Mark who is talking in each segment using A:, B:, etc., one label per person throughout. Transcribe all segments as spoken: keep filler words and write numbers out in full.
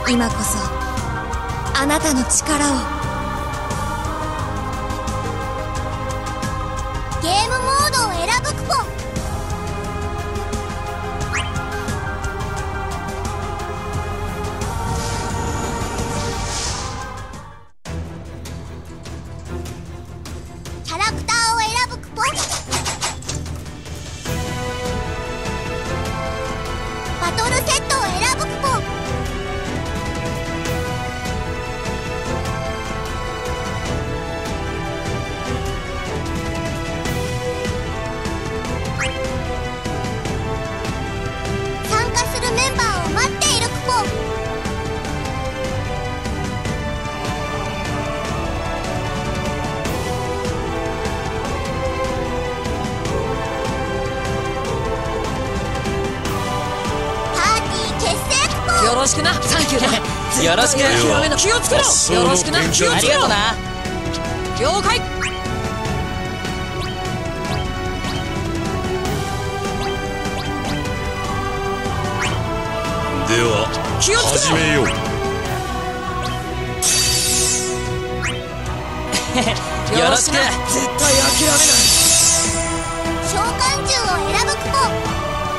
A: 今こそあなたの力を。
B: ゲームモードを選ぶクポ。キャラクターを選ぶクポ。バトルセットを選ぶクポ。参加するメンバーを待っているクポ。
C: よろしくな。サンキューだ。よろしく。諦めな。気をつけろ。よろしくな。気をつけろな。了解。
D: では始めよう。
C: よろしく。絶対諦めない。
B: 召喚獣を選ぶクポ。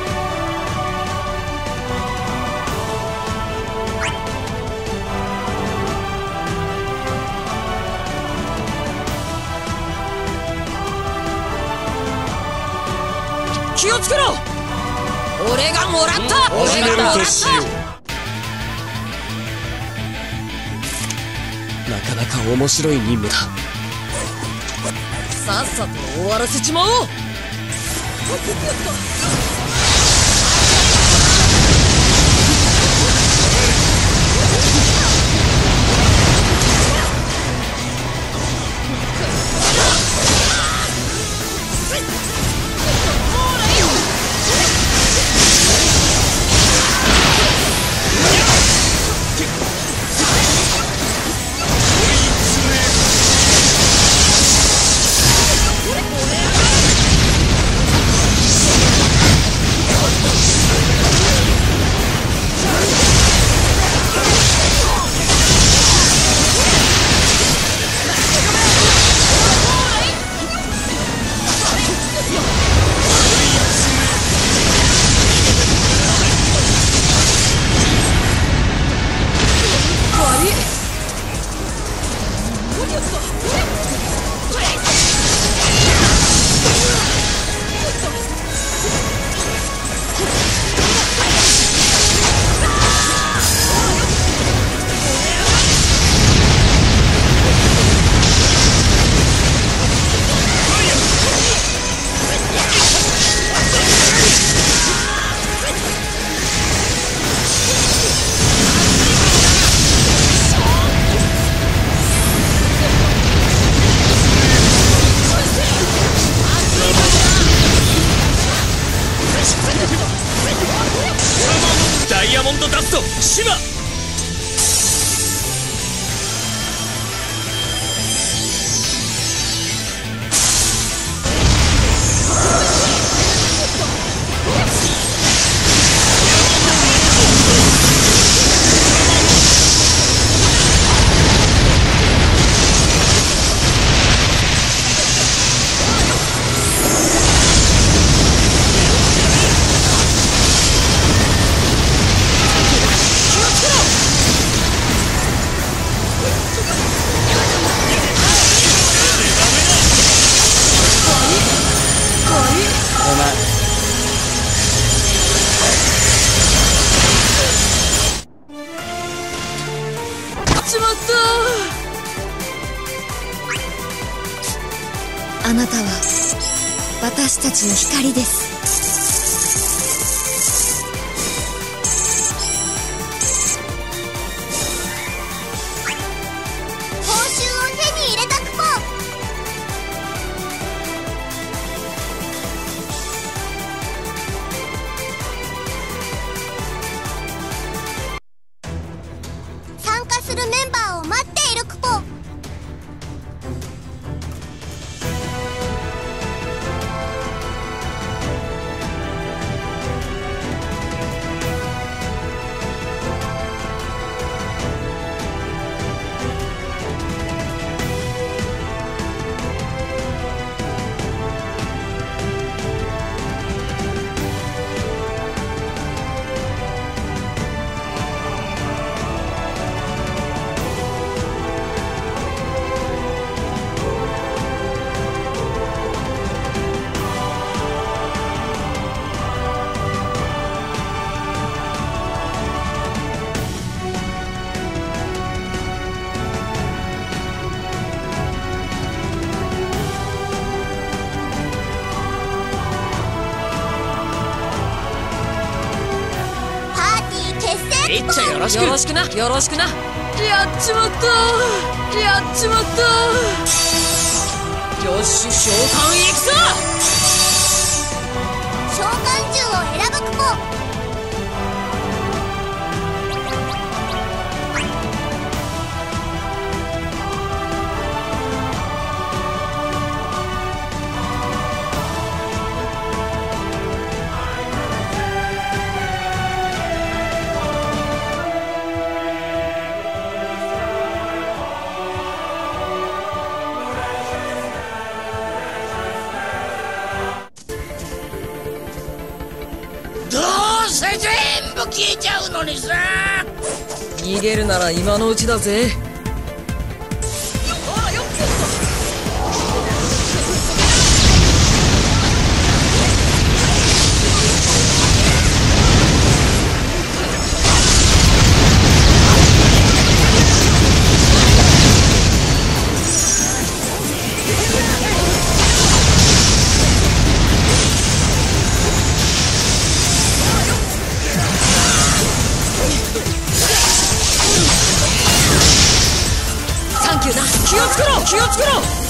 C: 気をつけろ。俺がもらった。俺がもらった。なかなか面白い任務だ。さっさと終わらせちまおう。
D: ダイヤモンドダストシバ。
A: あなたは私たちの光です。
B: 報酬を手に入れたクポ。参加するメンバーを待っているクポ。
C: いっちゃよろしくよろしくなよろしくな。やっちまったやっちまった。よし召喚行くぞ。
B: 召喚獣を選ぶクポ。
E: 全部消えちゃうのにさ。
C: 逃げるなら今のうちだぜ。気をつけろ気をつけろ。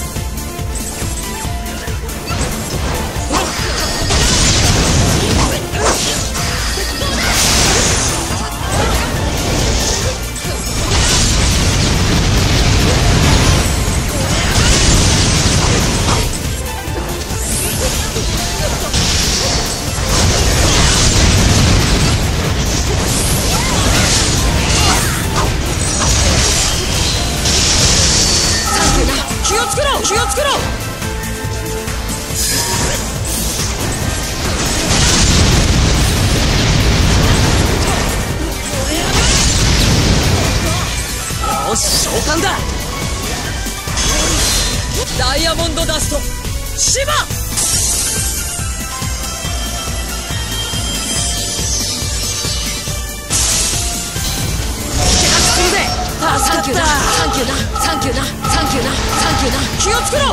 C: 気をつけろ気をつけろ。よし召喚だ。ダイヤモンドダストシバ。あ、サンキューなサンキューなサンキューなサンキューなサンキューな。気をつけろ。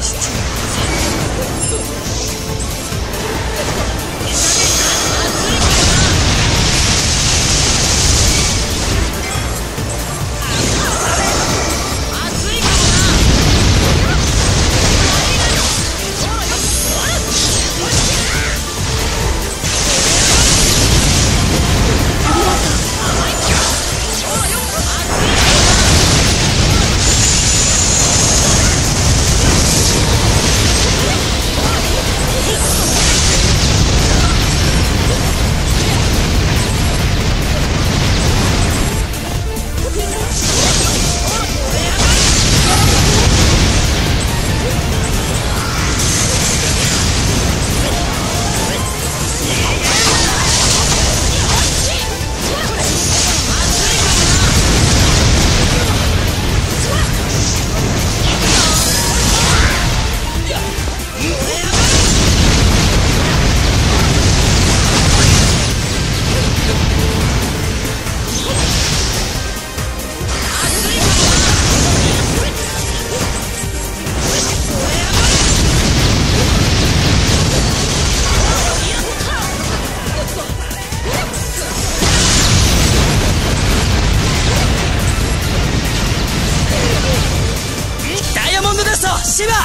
C: シバ。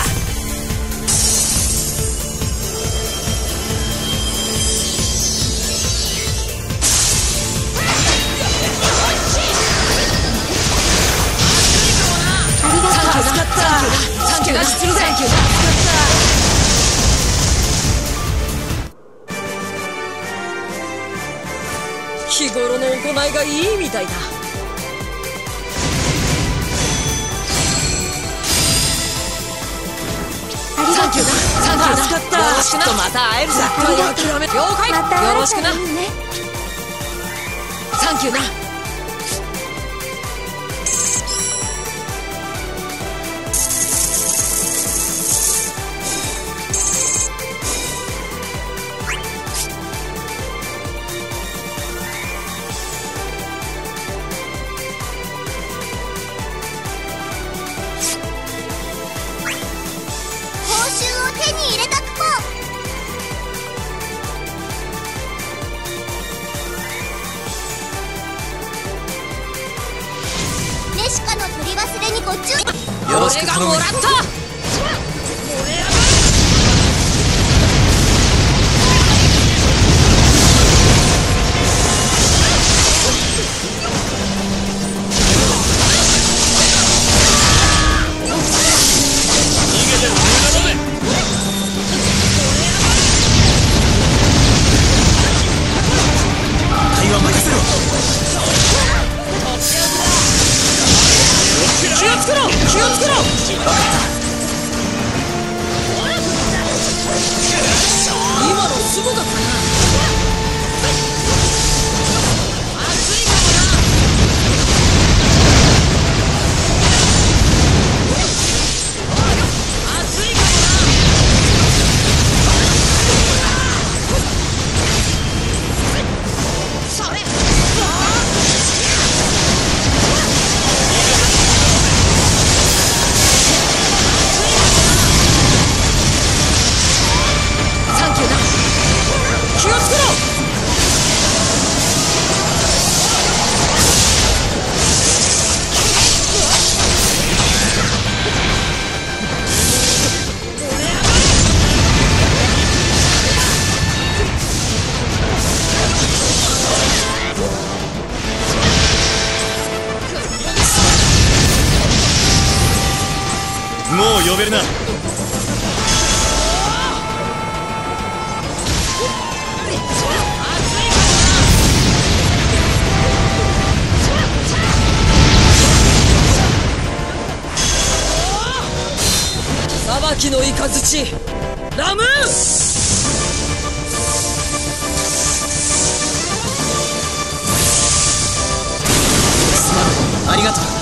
C: 日頃の行いがいいみたいだ。サンキューだサンキューだ。助かった。よろしくな。また会えるさ。諦め了解。よろしくな。サンキューな。
B: 手に入れたクポ。 ご注意。
C: よろしく頼む。俺がもらった。気をつけろ、気をつけろ。今のすごかったな。熱いかもな。熱いかもな。それ。気をつけろ。
D: もう呼べるな。
C: 裁きの雷ラムーン。すまん、ありがとう。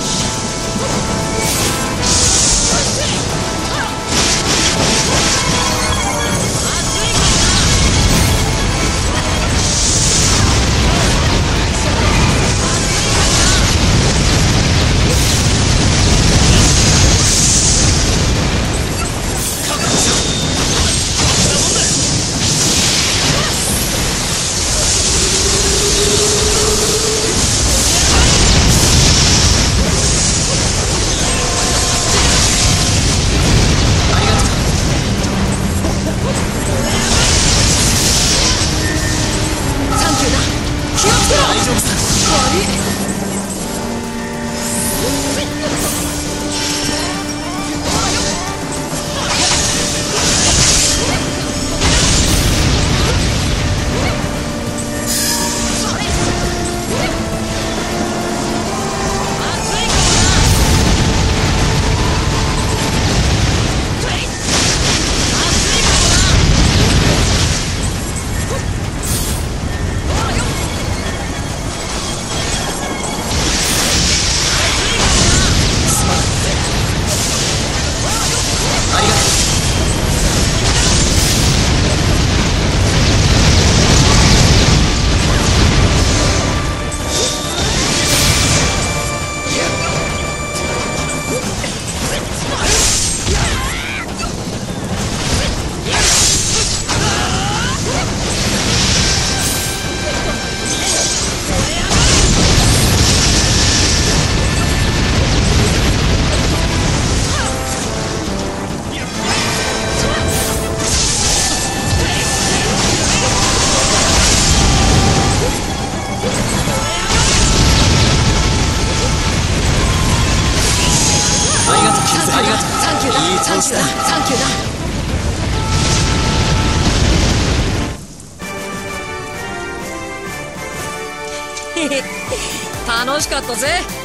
F: 調子だ。サンキューだ。
C: 楽しかったぜ。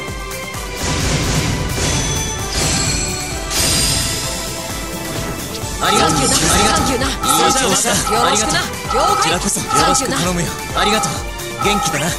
F: ありがとう。
C: サンキューだ。
F: いい調子だ。
C: よろしくな。了解。
F: こちらこそよろしく頼むよ。ありがとう。元気だな。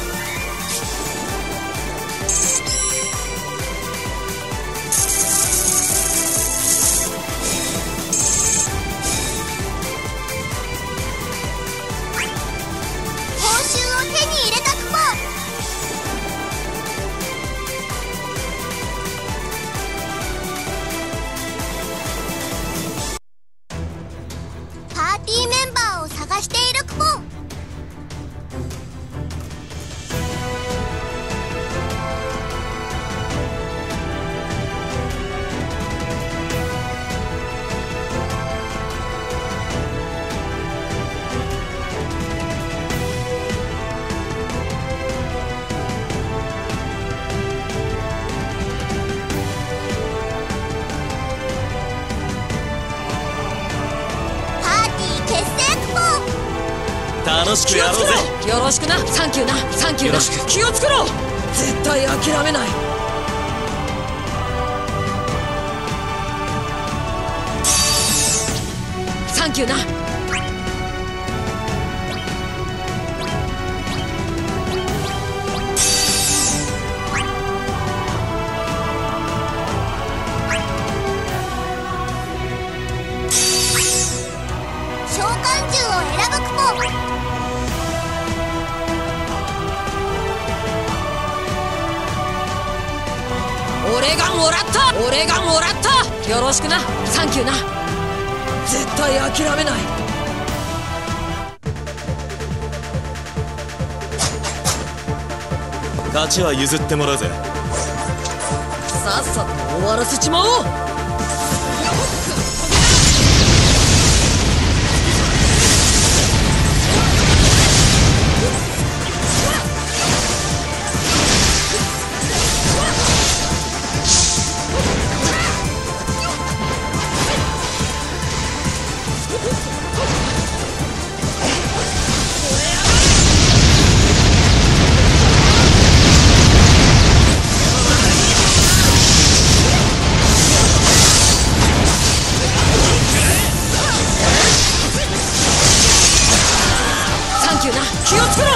F: しくやろうぜ。
C: よろしくな。サンキューな。サンキューな。気をつけろ。絶対諦めない。サンキューな。
B: 召喚獣を選ぶクポ。
C: 俺がもらった。俺がもらった。よろしくな。サンキューな。絶対諦めない。
F: 勝ちは譲ってもらうぜ。
C: さっさと終わらせちまおう。気をつけろ。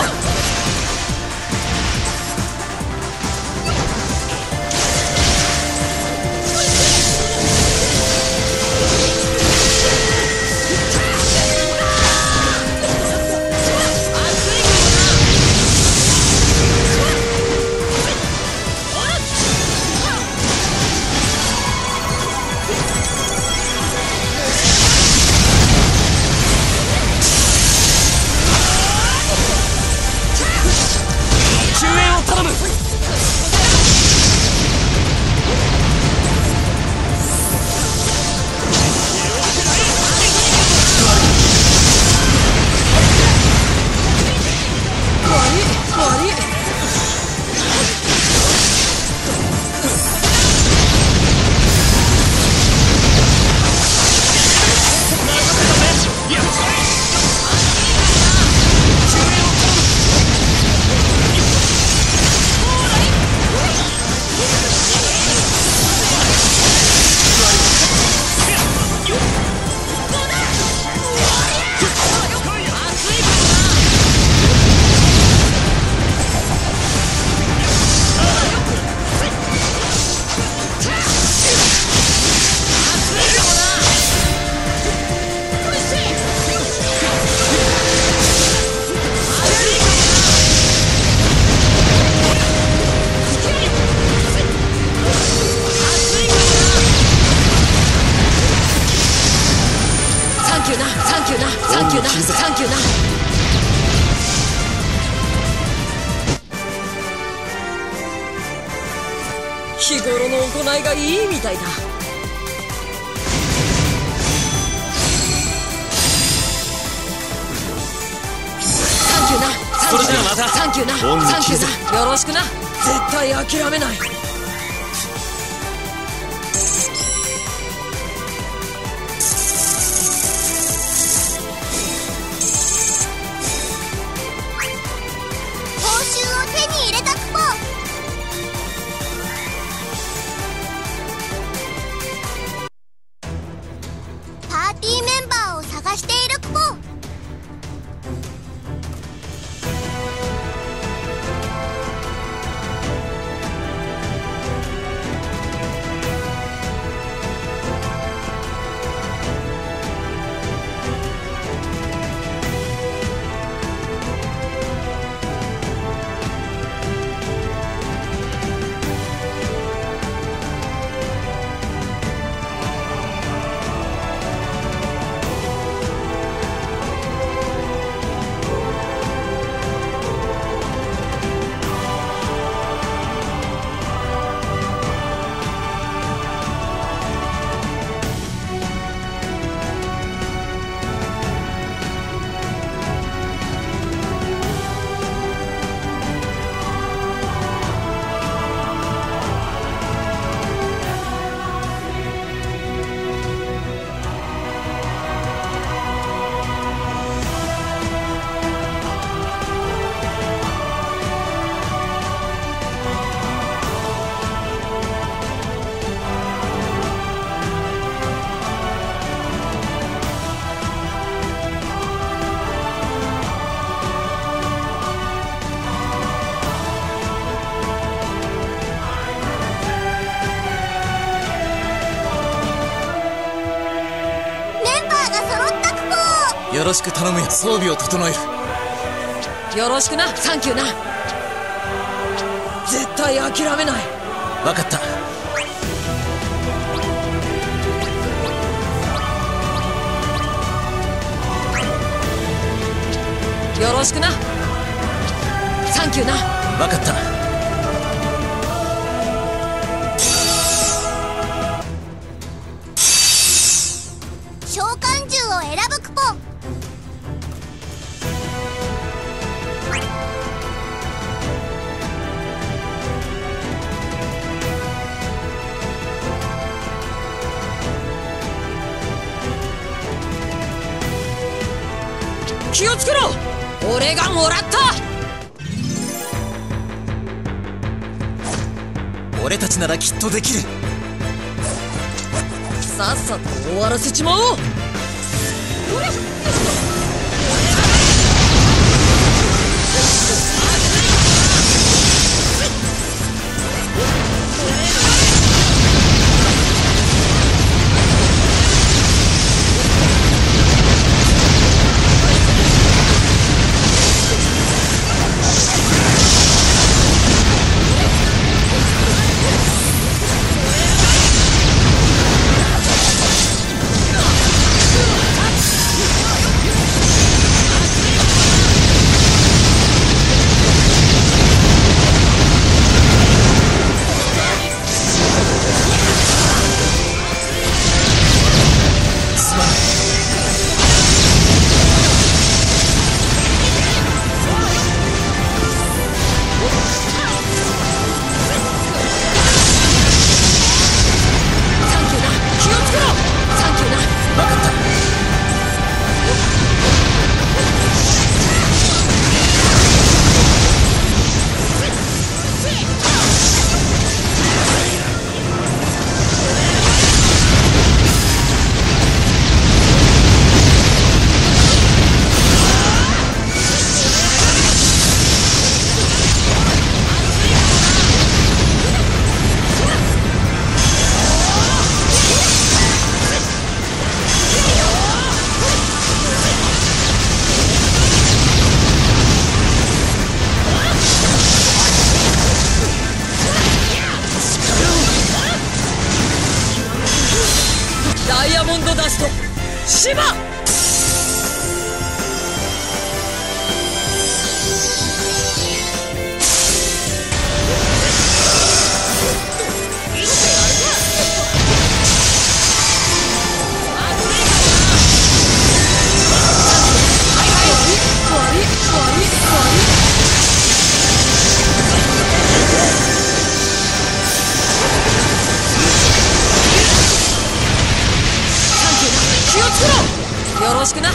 C: サンキューな。サンキューな。日頃の行いがいいみたいだ。サンキューな。
F: それじゃあまた。
C: サンキューな。サンキューな。よろしくな。絶対諦めない。
F: よろしく頼むよ。装備を整える。
C: よろしくな。サンキューな。絶対諦めない。
F: 分かった。
C: よろしくな。サンキューな。
F: 分かった。
B: 召喚獣を選ぶクポン。
C: 気をつけろ。俺がもらった。
F: 俺たちならきっとできる。
C: さっさと終わらせちまおう。ダイヤモンドダストシバ。よろしくな。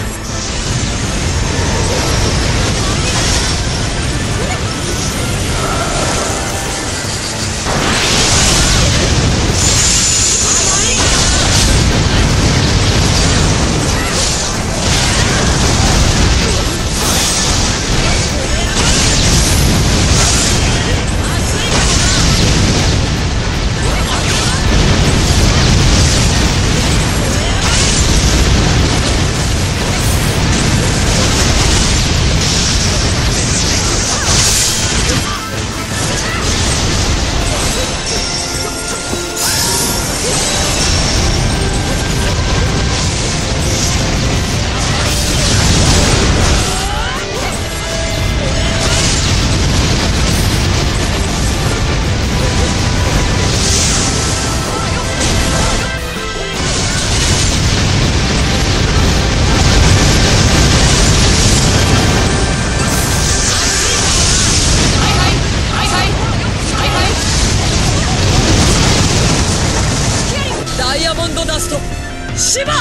C: ダイヤモンドダストシバ。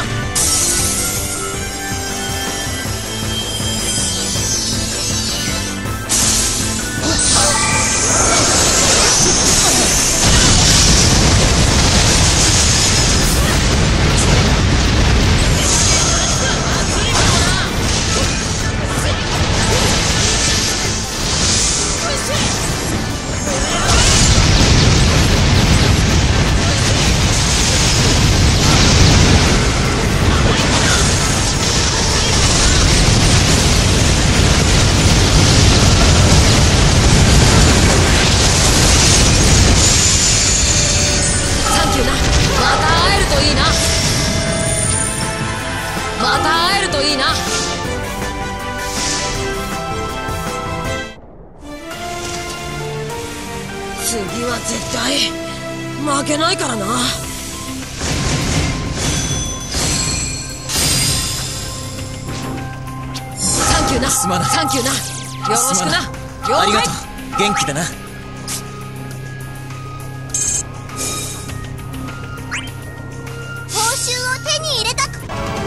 C: 次は絶対負けないからな。サンキューな。
F: すまない。
C: サンキューな。よろしくな。了解。
F: ありがとう。元気だな。
B: 報酬を手に入れたく。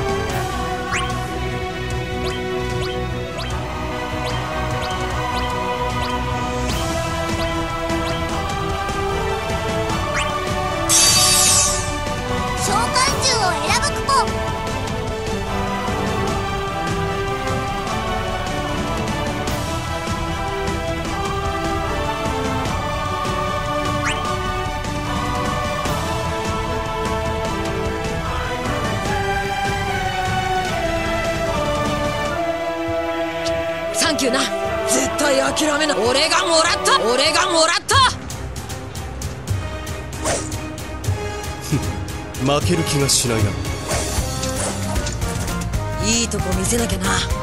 B: 召喚獣を選ぶクポ。
C: サンキューな。絶対諦めない。俺がもらった。俺がもらった。
D: 負ける気がしないな。
C: いいとこ見せなきゃな。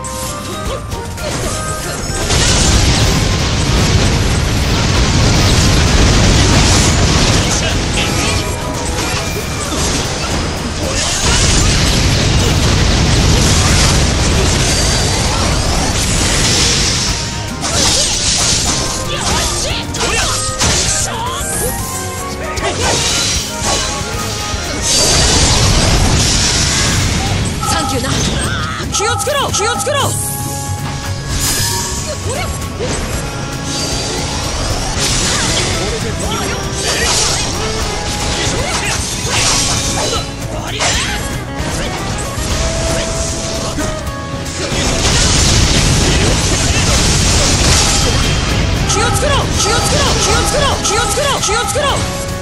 C: 気をつけろ。気をつけろ。気をつけろ。気をつけろ。気をつけろ。気をつけろ。気をつけろ。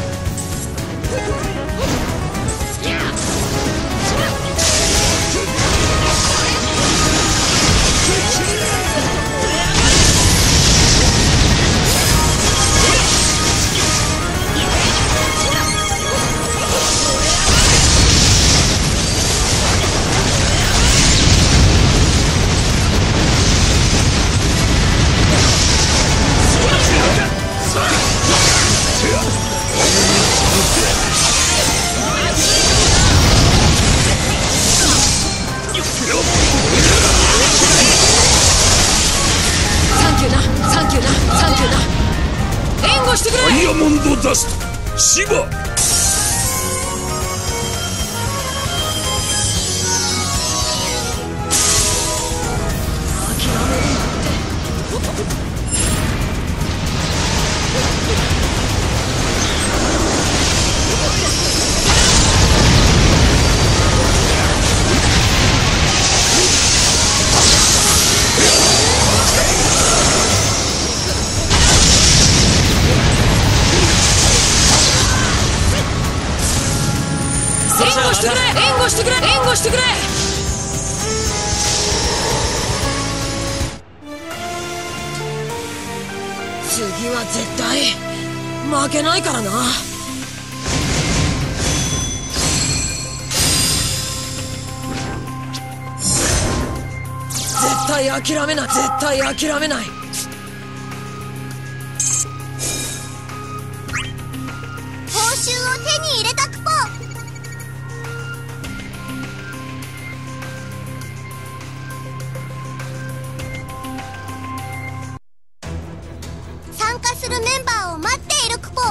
D: ダイヤモンドダストシバ。
C: 援護してくれ。援護してくれ。援護してくれ。次は絶対負けないからな。絶対諦めない。絶対諦めない。
B: 報酬を手に入れたクポ。参加するメンバーを待っているクポ。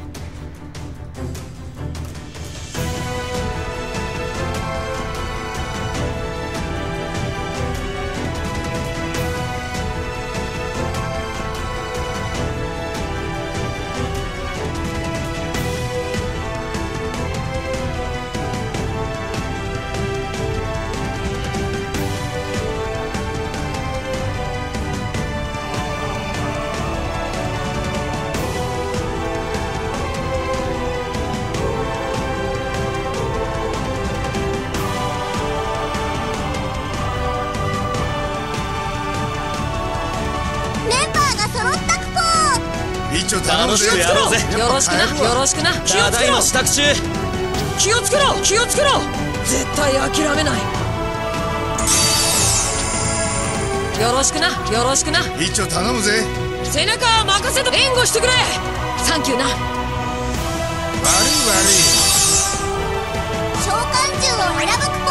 D: 楽しくやろうぜ。
C: よろしくな。よろしくな。気をつけろ。
F: 支度中。
C: 気をつけろ。気をつけろ。絶対諦めない。よろしくな。よろしくな。
G: 一丁頼むぜ。
C: 背中任せと援護してくれ。ササンキューな。
E: 悪い悪い。
B: 召喚獣を選ぶクポ。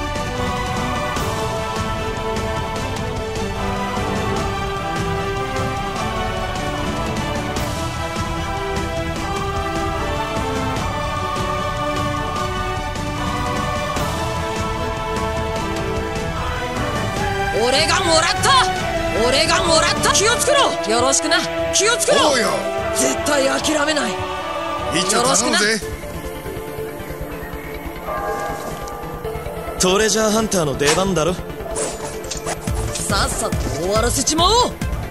C: 俺がもらった。俺がもらった。気をつけろ。よろしくな。気をつけろ。
E: おうよ。
C: 絶対諦めない。
E: 一丁頼むぜ。
F: トレジャーハンターの出番だろ。
C: さっさと終わらせちまおう。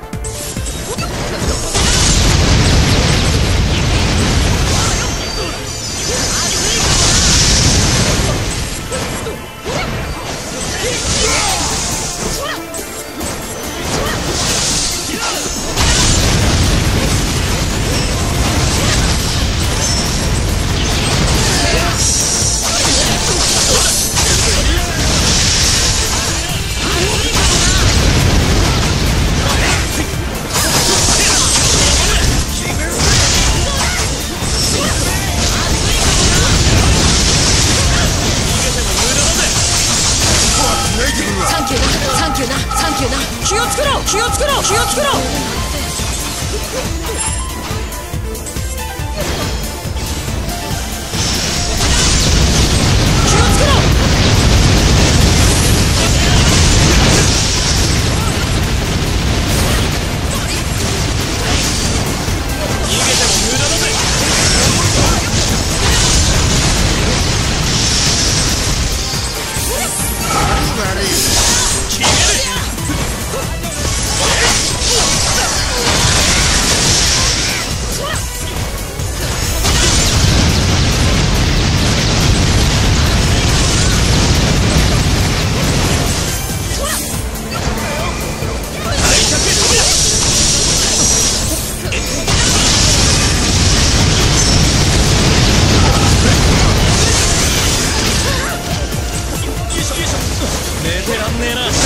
C: サンキューな。サンキューな。サンキューな。気をつけろ。気をつけろ。気をつけろ。気をつけろ。逃げても無駄だぜ。
E: 悪い。
F: 寝てらんねえな。ちょろいな。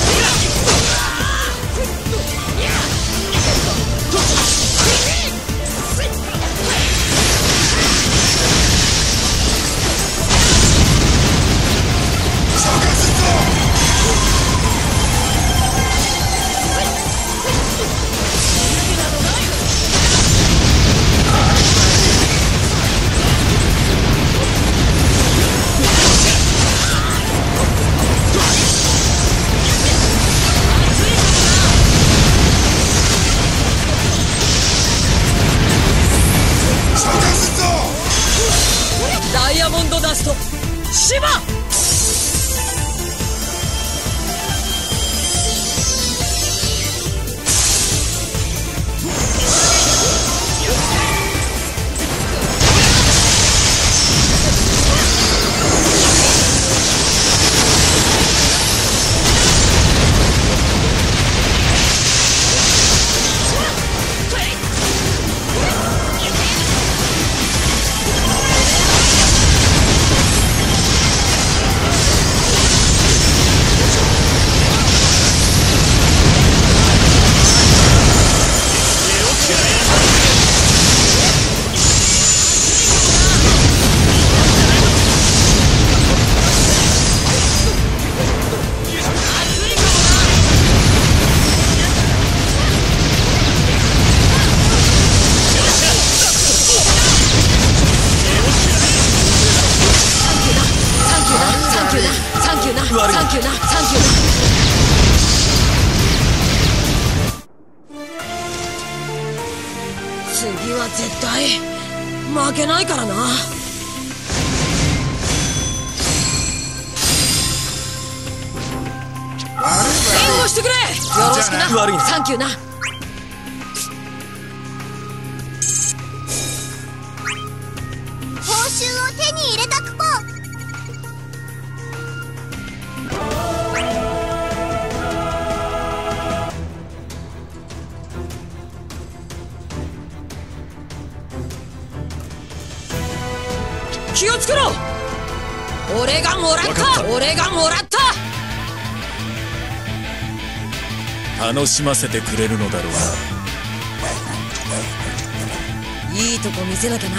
F: ダイヤモンドダストシバ。次は絶対負けないからな。援護してくれ。よろしくな。 悪いな。
C: サンキューな。
B: 報酬を手に入れたクポ。
C: 気をつけろ。俺がもらった。俺がもらった。
D: 楽しませてくれるのだろうな。
C: いいとこ見せなきゃな。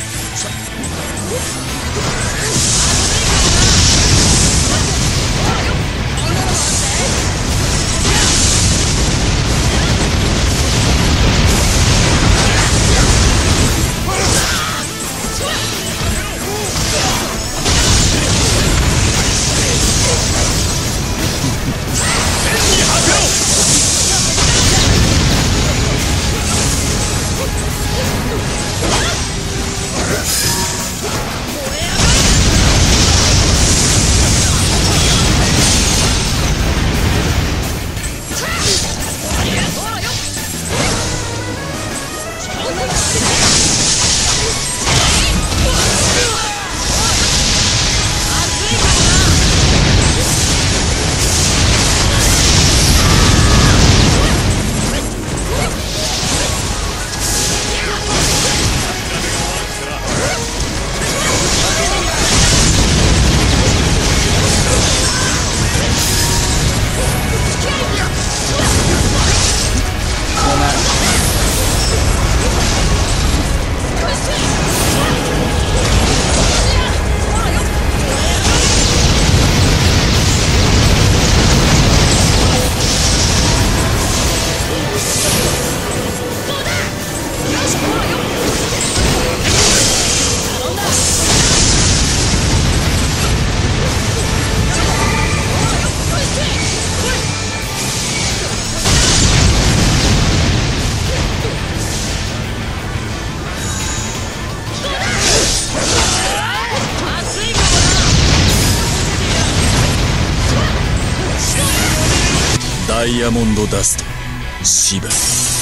D: ダイヤモンドダストシバ。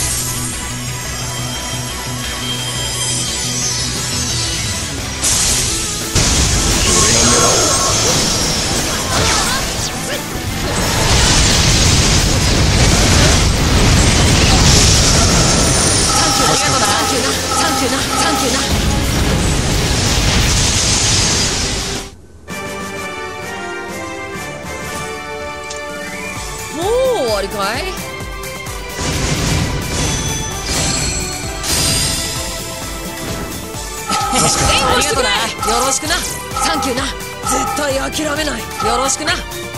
C: 終わりかい？援護してくれ。よろしくな。サンキューな。絶対諦めない。よろしくな。